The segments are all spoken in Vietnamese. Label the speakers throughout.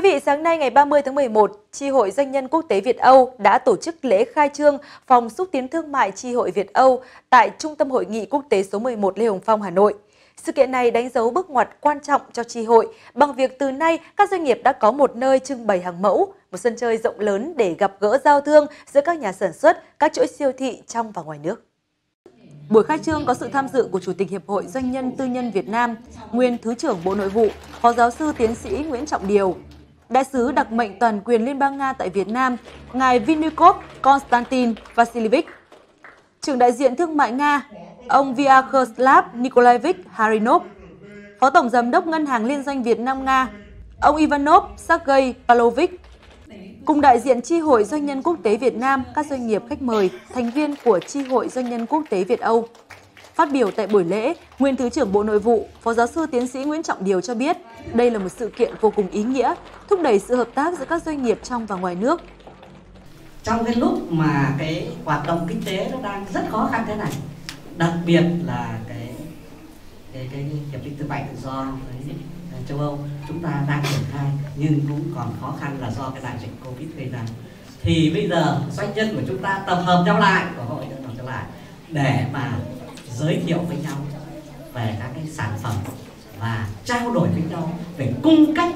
Speaker 1: quý vị, sáng nay ngày 30 tháng 11, Chi hội Doanh nhân Quốc tế Việt Âu đã tổ chức lễ khai trương Phòng xúc tiến thương mại Chi hội Việt Âu tại Trung tâm Hội nghị Quốc tế số 11 Lê Hồng Phong, Hà Nội. Sự kiện này đánh dấu bước ngoặt quan trọng cho Chi hội bằng việc từ nay các doanh nghiệp đã có một nơi trưng bày hàng mẫu, một sân chơi rộng lớn để gặp gỡ giao thương giữa các nhà sản xuất, các chuỗi siêu thị trong và ngoài nước. Buổi khai trương có sự tham dự của Chủ tịch Hiệp hội Doanh nhân Tư nhân Việt Nam, nguyên Thứ trưởng Bộ Nội vụ, Phó giáo sư tiến sĩ Nguyễn Trọng Điều, Đại sứ đặc mệnh toàn quyền Liên bang Nga tại Việt Nam, ngài Vinnikov Konstantin Vasilievich, trưởng đại diện thương mại Nga, ông Vyacheslav Nikolaevich Harinov, Phó Tổng Giám đốc Ngân hàng Liên doanh Việt Nam Nga, ông Ivanov Sergei Pavlovich, cùng đại diện Chi hội Doanh nhân Quốc tế Việt Nam, các doanh nghiệp khách mời, thành viên của Chi hội Doanh nhân Quốc tế Việt Âu. Phát biểu tại buổi lễ, nguyên Thứ trưởng Bộ Nội vụ, Phó giáo sư tiến sĩ Nguyễn Trọng Điều cho biết đây là một sự kiện vô cùng ý nghĩa, thúc đẩy sự hợp tác giữa các doanh nghiệp trong và ngoài nước.
Speaker 2: Trong cái lúc mà cái hoạt động kinh tế nó đang rất khó khăn thế này, đặc biệt là cái hiệp định thương mại tự do với châu Âu chúng ta đang triển khai nhưng cũng còn khó khăn là do cái đại dịch Covid gây ra. Thì bây giờ doanh nhân của chúng ta tập hợp nhau lại, của hội tập hợp nhau lại để mà giới thiệu với nhau về các cái sản phẩm và trao đổi với nhau về cung cách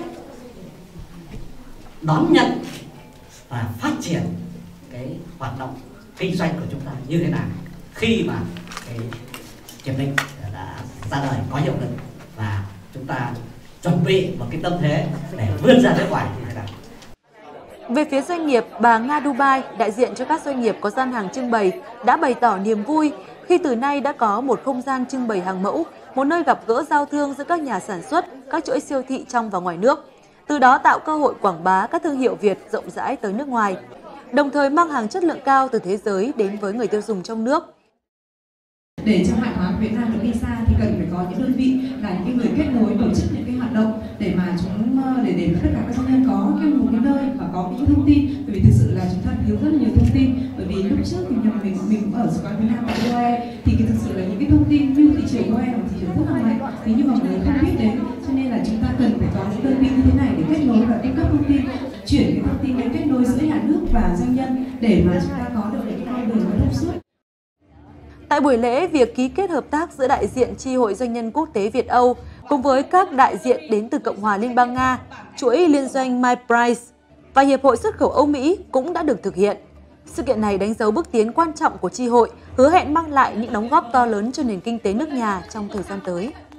Speaker 2: đón nhận và phát triển cái hoạt động kinh doanh của chúng ta như thế nào khi mà cái hiệp định đã ra đời có hiệu lực và chúng ta chuẩn bị một cái tâm thế để vươn ra nước ngoài như thế nào.
Speaker 1: Về phía doanh nghiệp, bà Nga Dubai, đại diện cho các doanh nghiệp có gian hàng trưng bày, đã bày tỏ niềm vui khi từ nay đã có một không gian trưng bày hàng mẫu, một nơi gặp gỡ giao thương giữa các nhà sản xuất, các chuỗi siêu thị trong và ngoài nước. Từ đó tạo cơ hội quảng bá các thương hiệu Việt rộng rãi tới nước ngoài, đồng thời mang hàng chất lượng cao từ thế giới đến với người tiêu dùng trong nước.
Speaker 3: Để cho hàng hóa của Việt Nam được đi xa thì cần phải có những đơn vị là những người kết nối tổ chức những cái hoạt động để mà để tất cả các doanh nhân có một cái nơi và có những thông tin, bởi vì thực sự là chúng ta thiếu rất nhiều thông tin, bởi vì lúc trước thì mình ở Sứ quán Việt Nam tại UAE thì thực sự là những cái thông tin như thị trường UAE là thị trường rất là mạnh, thế nhưng mà mọi người không biết đến, cho nên là chúng ta cần phải có những đơn vị như thế này để kết nối và cung cấp thông tin, chuyển cái thông tin đến kết nối giữa nhà nước và doanh nhân để mà chúng ta có được những con đường thông suốt.
Speaker 1: Tại buổi lễ, việc ký kết hợp tác giữa đại diện Chi hội Doanh nhân Quốc tế Việt Âu cùng với các đại diện đến từ Cộng hòa Liên bang Nga, chuỗi liên doanh MyPrice và Hiệp hội Xuất khẩu Âu Mỹ cũng đã được thực hiện. Sự kiện này đánh dấu bước tiến quan trọng của Chi hội, hứa hẹn mang lại những đóng góp to lớn cho nền kinh tế nước nhà trong thời gian tới.